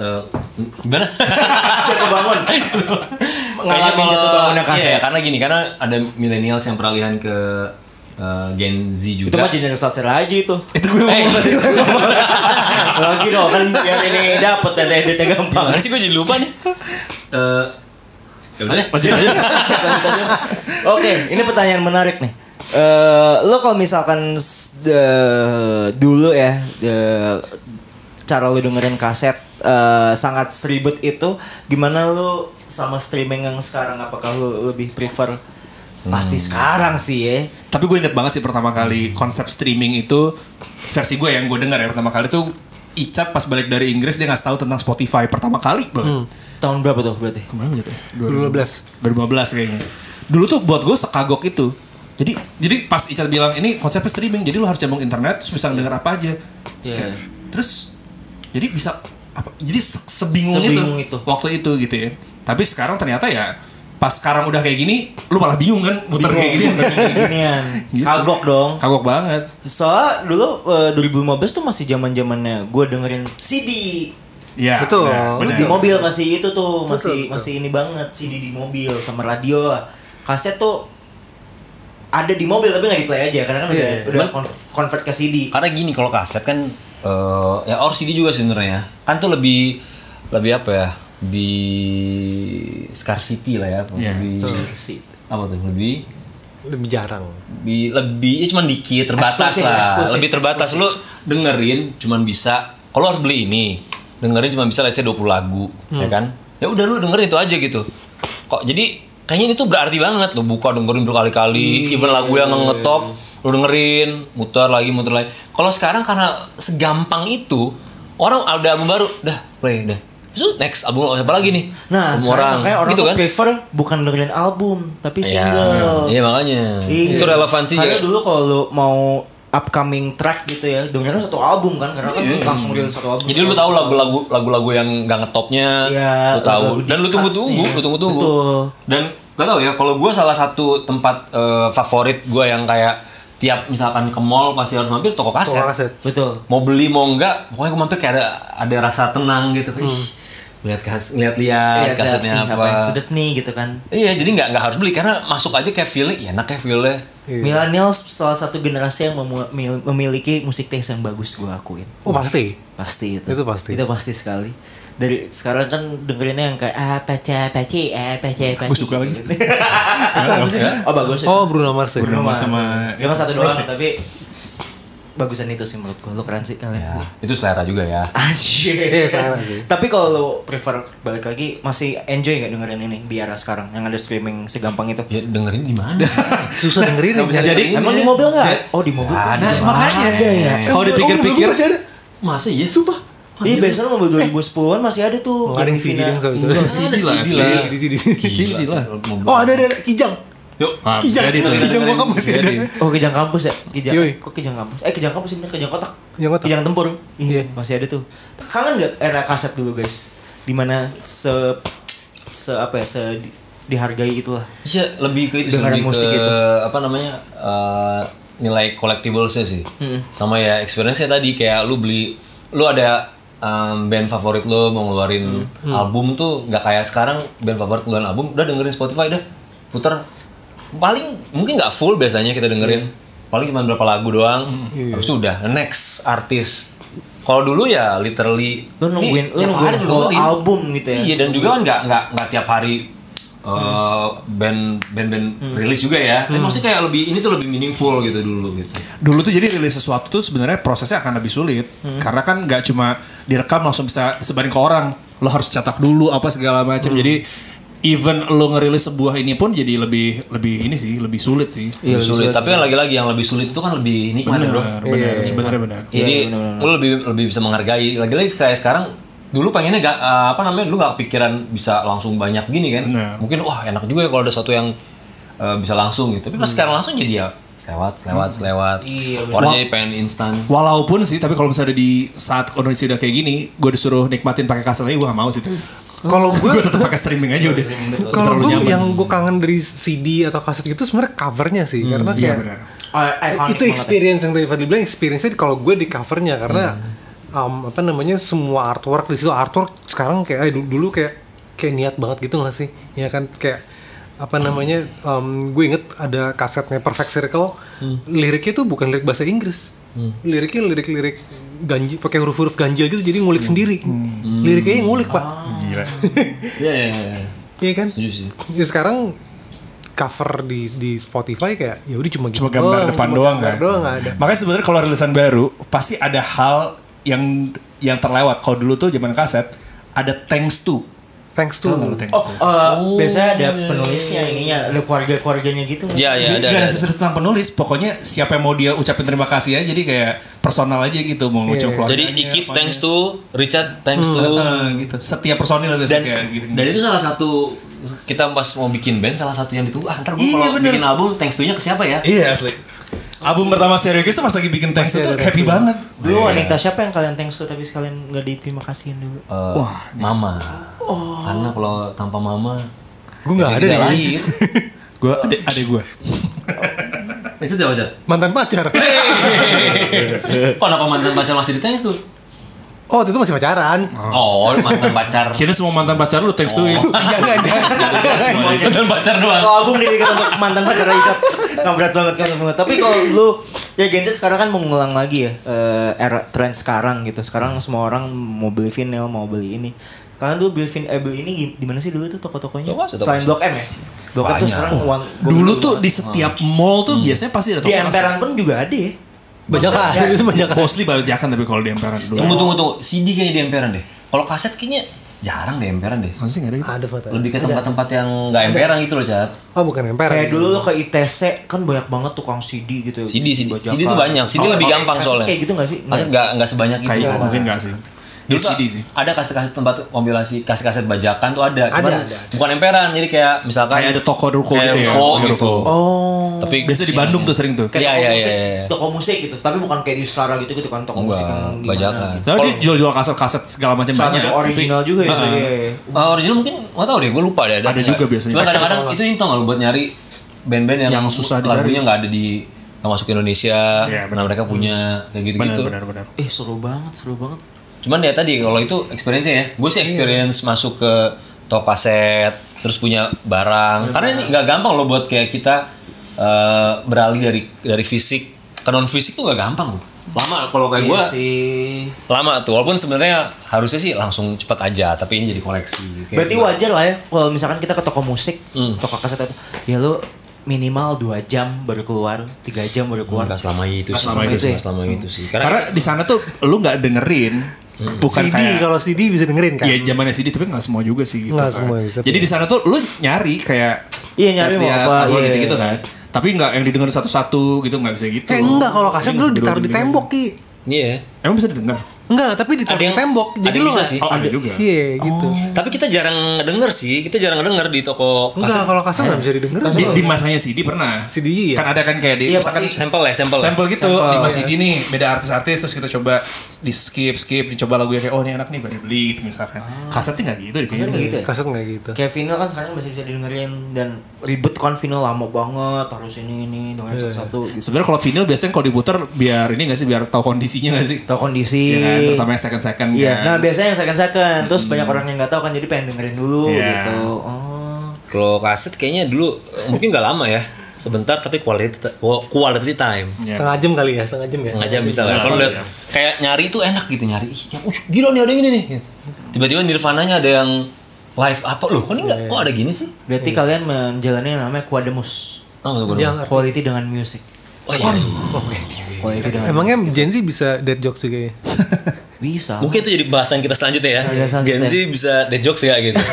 gimana? Jatuh bangun. Ngalamin jatuh bangunnya kaset. Iya, karena gini, karena ada millennials yang peralihan ke Gen Z Itu juga. mah general aja itu. Itu gue Eh, ngomong tadi. Lagi dong kan biar ini dapet dan editnya gampang. gimana sih gue jadi lupa nih? Ya udah deh. Lanjut aja. Oke, ini pertanyaan menarik nih. Lo kalau misalkan dulu ya cara lo dengerin kaset sangat seribet itu, gimana lo sama streaming yang sekarang? Apakah lo lebih prefer? Pasti sekarang sih ya. Tapi gue inget banget sih pertama kali konsep streaming itu, versi gue yang gue dengar ya pertama kali tuh Icap pas balik dari Inggris dia ngasih tahu tentang Spotify pertama kali banget. Tahun berapa tuh berarti? Kemana gitu ya? 2015 kayaknya. Dulu tuh buat gue sekagok itu. Jadi pas Icat bilang ini konsepnya streaming, jadi lu harus nyambung internet terus bisa denger apa aja. Terus jadi bisa apa? Jadi sebingung itu waktu itu gitu ya. Tapi sekarang ternyata ya pas sekarang udah kayak gini, lu malah bingung kan muter kayak gini. Ginian. Gitu. Kagok dong. Kagok banget. Soalnya dulu 2015 tuh masih zaman-zamannya gue dengerin CD. Iya. Betul. Di mobil masih itu tuh, masih ini banget CD di mobil sama radio. Kaset tuh ada di mobil tapi nggak di play aja karena kan udah convert ke CD. Karena gini, kalau kaset kan ya or CD juga sebenarnya. Kan tuh lebih apa ya? Di scarcity lah ya, lebih apa tuh lebih jarang, lebih ya cuman dikit, terbatas eksklusif. Lebih terbatas. Lu dengerin cuman bisa, kalau harus beli ini dengerin cuma bisa let's say 20 lagu ya kan, ya udah lu dengerin itu aja gitu kok. Jadi kayaknya itu berarti banget lu buka dengerin berkali-kali, even lagu yang ngetop lu dengerin muter lagi. Kalau sekarang karena segampang itu, orang ada album baru dah play dah, so, next album apa lagi nih? Nah, orang gitu kan? prefer bukan dengerin album tapi single. Iya makanya. Itu relevansinya. Karena dulu kalau lu mau upcoming track gitu ya, dengerin satu album kan, karena kan langsung rilis satu album. Jadi lu tahu lagu-lagu yang gak ngetopnya, lu tahu. Dan lu tunggu-tunggu. Dan gak tahu ya, kalau gue salah satu tempat favorit gue yang kayak tiap misalkan ke mall pasti harus mampir toko kaset. Betul. Mau beli mau enggak, pokoknya gue mampir kayak ada rasa tenang gitu. Lihat kasetnya apa yang sudet nih gitu kan. Iya, jadi nggak harus beli karena masuk aja kayak feel-nya, ya enak kayak feel-nya. Millennials salah satu generasi yang memiliki musik taste yang bagus, gue akuin. Oh pasti itu pasti sekali. Dari sekarang kan dengerinnya yang kayak pace. Gue suka lagi. Oh bagus. Oh Bruno Mars sama dia kan satu doang tapi bagusan itu sih menurut gue. Lo keren sih kalian. Ya, itu selera juga ya. Anjir. Selera sih. Tapi kalau lo prefer balik lagi, masih enjoy gak dengerin ini di era sekarang yang ada streaming segampang itu? Ya dengerin di mana? Susah dengerin. Jadi emang di mobil nggak? Oh di mobil. Ada. Makanya ada ya. Kalau dipikir-pikir masih ada. Masa ya? Sumpah. Iya biasanya mobil 2010-an masih ada tuh. Ada CD lah. CD lah. Oh ada Kijang. Yuk, Kijang bokap masih ada. Oh Kijang kampus ya? Yoi. Kok Kijang kampus? Kijang kampus ini Kijang kotak. Kijang tempur. Iya, masih ada tuh. Kangen gak era kaset dulu guys? Dimana dihargai gitu lah. Iya, lebih ke itu dengeran lebih musik ke gitu. apa namanya? Nilai collectibles-nya sih. Sama ya experience-nya tadi kayak lu ada band favorit lo mau ngeluarin album tuh nggak kayak sekarang band favorit ngeluarin album udah dengerin Spotify dah puter paling mungkin nggak full biasanya kita dengerin paling cuma berapa lagu doang habis itu udah next artis. Kalau dulu ya literally lu nungguin whole album gitu ya. Iya dan juga kan nggak tiap hari band rilis juga ya. Tapi maksudnya kayak ini tuh lebih meaningful gitu dulu gitu. Dulu tuh jadi rilis sesuatu tuh sebenarnya prosesnya akan lebih sulit karena kan nggak cuma direkam langsung bisa disebarin ke orang, lo harus cetak dulu apa segala macam. Jadi even lo ngerilis sebuah ini pun jadi lebih ini sih lebih sulit sih. Iya, sulit. Tapi kan lagi-lagi yang lebih sulit itu kan lebih nikmat bro. Benar, sebenarnya benar. Jadi lo lebih bisa menghargai. Lagi-lagi kayak sekarang dulu pengennya lu gak kepikiran bisa langsung banyak gini kan. Mungkin wah enak juga ya kalau ada sesuatu yang bisa langsung gitu. Tapi pas sekarang langsung jadi ya selewat. Iya, orang jadi pengen instan. Walaupun sih, tapi kalau misalnya di saat kondisi udah kayak gini, gue disuruh nikmatin pakai kaset aja gue gak mau sih. Kalau gue tetap pakai streaming aja udah. Kalau gue yang gue kangen dari CD atau kaset gitu sebenarnya covernya sih, karena kayak itu experience yang tadi Fadli bilang, experience-nya kalau gue di covernya karena semua artwork di situ sekarang kayak dulu kayak niat banget gitu nggak sih ya kan kayak gue inget ada kasetnya Perfect Circle liriknya tuh bukan lirik bahasa Inggris lirik ganjil pakai huruf ganjil gitu jadi ngulik sendiri liriknya ngulik pak gila iya kan setuju sih. Ya, sekarang cover di Spotify kayak ya udah cuma gambar depan doang kan. Gak ada. Makanya sebenarnya kalau rilisan baru pasti ada hal yang terlewat. Kalau dulu tuh zaman kaset ada thanks to. Biasanya ada penulisnya ininya, ada keluarganya gitu. Iya, ada. Gak ada sesuatu tentang penulis, pokoknya siapa yang mau dia ucapin terima kasih aja, jadi kayak personal aja gitu mau ngucap keluarganya. Jadi Ikif thanks to, Richard thanks to, gitu. Setiap personil biasanya kayak gitu. Dan itu salah satu kita pas mau bikin band salah satu yang ditunggu. Ntar gue kalau bikin album thanks to-nya ke siapa ya? Iya asli. Album pertama Stereo Kids tuh pas lagi bikin thanks to tuh happy banget. Dulu wanita siapa yang kalian thanks to tapi sekalian nggak diterima kasihin dulu? Mama. Karena kalau tanpa mama, gue nggak ada lahir. Gue adek gue. Itu siapa Cat? Mantan pacar. Kenapa mantan pacar masih di thanks to? Oh, itu masih pacaran. Oh, mantan pacar. Kira semua mantan pacar lu thanks to it. Jangan. Mantan pacar doang. Kalau album dirikan untuk mantan pacar Richard, nggak berat banget. Tapi kalau lu ya Gen Z sekarang kan mengulang lagi ya era tren sekarang gitu. Sekarang semua orang mau beli vinyl, mau beli ini. Kalian dulu beli ini di mana sih dulu tuh toko-tokonya? Selain Blok M ya. Blok M tuh sekarang dulu tuh di setiap mall tuh biasanya pasti ada toko. Di emperan pun juga ada ya. Bajakan. Mostly bajakan tapi kalau di emperan dulu. Tunggu. CD kayaknya di emperan deh. Kalau kaset kayaknya jarang di emperan deh. Masih nggak ada gitu. Ada foto. Lebih ke tempat-tempat yang nggak emperan gitu loh, Cat. Oh, bukan emperan. Kayak dulu lo ke ITC kan banyak banget tukang CD gitu. CD tuh banyak. CD lebih gampang soalnya. Kayak gitu nggak sih? Kaset nggak sebanyak itu. Kayak mungkin nggak sih. Dulu CD sih. Ada kaset-kaset tempat kompilasi kaset-kaset bajakan tuh ada. Cuman Ada. bukan emperan. Jadi kayak misalkan Kayak ada toko ruko gitu ya. Gitu. Oh. Tapi biasa di Bandung tuh sering tuh. Iya. Toko musik gitu. Tapi bukan kayak di Selara gitu kan toko musik yang gimana bajakan. gitu. Tapi dia jual-jual kaset-kaset segala macam banyak. Original juga ya. Original mungkin nggak tahu deh. Gue lupa deh. Ada juga biasanya. Cuma kadang-kadang itu intong kalau buat nyari band-band yang susah dicari. lagunya nggak ada di nggak masuk Indonesia. Iya, Nah mereka punya kayak gitu-gitu. Benar. Seru banget. Cuman ya tadi kalau itu experience-nya ya. Gue sih experience masuk ke toko kaset, terus punya barang. Karena ini nggak gampang loh buat kayak kita beralih dari fisik ke non fisik tuh nggak gampang loh. Lama kalau kayak gue. Lama tuh. Walaupun sebenarnya harusnya sih langsung cepet aja, tapi ini jadi koleksi. Berarti wajar lah ya kalau misalkan kita ke toko musik, toko kaset itu, ya lu minimal 2 jam baru keluar, 3 jam baru keluar. Nggak selama itu sih. Karena di sana tuh lu nggak dengerin. Bukan CD, kayak kalau CD bisa dengerin kan? Iya, zamannya CD tapi nggak semua juga sih gitu. Nggak kan. semua bisa. Jadi di sana tuh lu nyari kayak nyari mau apa gitu kan. Tapi nggak yang didengar satu-satu gitu, nggak bisa gitu. Enggak, kalau kaset dulu ditaruh di tembok Ki. Iya. Emang bisa didengar? Enggak, tapi ditaruh di tembok. Jadi lu bisa sih. Ada juga. Iya, gitu. Tapi kita jarang denger sih. Kita jarang denger di toko kaset. Enggak, kalau kaset enggak bisa didengerin. Di masanya CD pernah. CD ya. Kan ada kan kayak di misalkan sampel gitu di Mas CD nih beda artis-artis terus kita coba di skip dicoba lagu yang kayak ini enak nih baru beli gitu misalkan. Kaset sih nggak gitu deh kayaknya. Gitu ya? Kaset nggak gitu. Kayak vinyl kan sekarang masih bisa didengerin dan ribet kan vinyl lama banget harus ini dengan satu-satu. Gitu. Sebenarnya kalau vinyl biasanya kalau diputar biar ini nggak sih biar tahu kondisinya nggak sih? Tahu kondisi. Ya kan, terutama yang second iya, nah biasanya yang second terus banyak orang yang nggak tahu kan jadi pengen dengerin dulu gitu. Kalau kaset kayaknya dulu mungkin nggak lama ya, sebentar tapi quality time. Setengah jam kali ya, setengah jam bisa lah. Kalau lihat kayak nyari itu enak gitu nyari. Gila nih ada yang ini nih. Tiba-tiba Nirvana-nya ada yang live apa loh? Kok ini nggak? Kok ada gini sih? Berarti kalian menjalani yang namanya Quademus. Quality dengan music. Oh iya. Emangnya Gen Z bisa dead jokes juga ya? Bisa. Mungkin itu jadi bahasan kita selanjutnya ya. Gen Z bisa dead jokes ya gitu.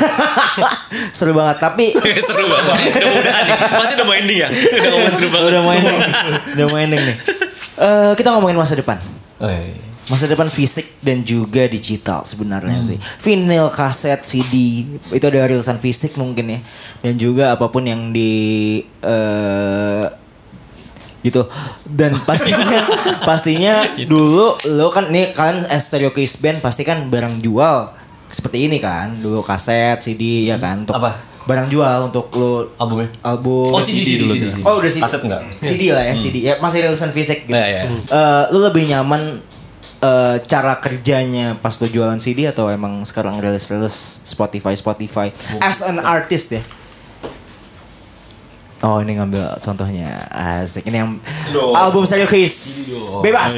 Seru banget tapi seru banget. Udah nih. Pasti udah mau ending ya. Udah ngomong seru banget. Udah mau ending nih. Kita ngomongin masa depan. Masa depan fisik dan juga digital sebenarnya sih. Vinyl, kaset, CD itu ada rilisan fisik mungkin ya. Dan juga apapun yang di gitu. Dan pastinya dulu lo kan nih kalian Stereo Kids Band pasti kan barang jual seperti ini kan. Dulu kaset, CD ya kan untuk apa? Barang jual untuk lo album. Oh CD dulu. Oh udah CD. Kaset enggak? CD lah ya, CD. Ya masih rilisan fisik gitu. Lo lebih nyaman cara kerjanya pas lo jualan CD atau emang sekarang rilis Spotify as an artist ya? Oh ini ngambil contohnya asik ini yang album Stereo Kids Bebas.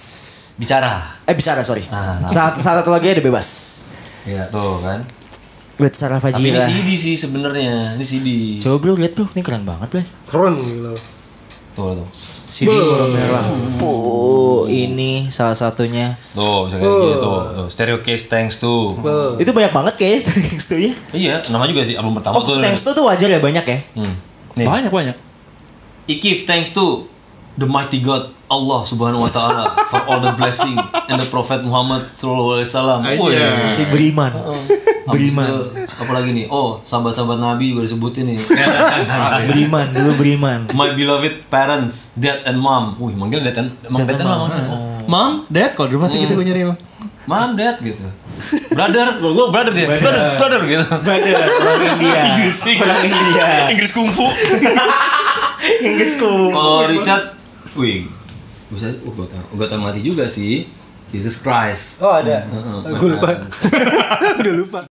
Bicara. Bicara sorry. Saat satu lagi ada Bebas. Iya tuh kan. Buat Sarah Tapi ini Fajira. CD sih sebenarnya. Ini CD. Coba bro lihat bro, ini keren banget bro. Keren gitu. Tuh. CD warna merah. Ini salah satunya. Tuh, bisa kayak gitu tuh. Stereo Case Thanks to. Itu banyak banget guys, thanks to ya. Iya, nama juga sih album pertama tuh. Thanks to tuh wajar ya banyak ya. Nih. Banyak. Ikif thanks to the mighty God Allah Subhanahu wa taala for all the blessing and the Prophet Muhammad sallallahu alaihi wasallam. Masih beriman. Beriman. Apalagi nih? Oh, sahabat-sahabat Nabi juga disebutin nih. Beriman, dulu beriman. My beloved parents, dad and mom. Wih, manggil dad and mom. Mom, dad, kalau di rumah tuh gitu gue nyari apa? Mom, dad gitu. Brother, gue brother dia. Brother gitu. Brother, orang India. Orang India. Inggris kungfu. Inggrisku. Oh, Richard. Wih, bisa gue mati juga sih. Jesus Christ. Oh ada. Gue lupa. Udah lupa.